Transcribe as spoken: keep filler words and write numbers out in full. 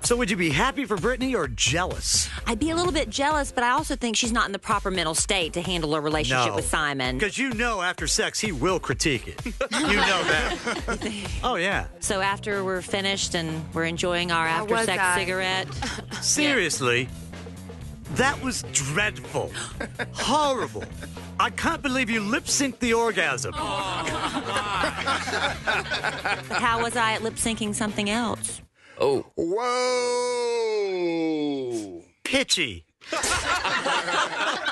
So would you be happy for Britney or jealous? I'd be a little bit jealous, but I also think she's not in the proper mental state to handle a relationship No. with Simon. Because you know after sex, he will critique it. You know that. Oh, yeah. So after we're finished and we're enjoying our How was after-sex I? cigarette, Seriously, that was dreadful. Horrible. I can't believe you lip-synced the orgasm. how was I at lip-syncing something else? Oh. Whoa! Pitchy.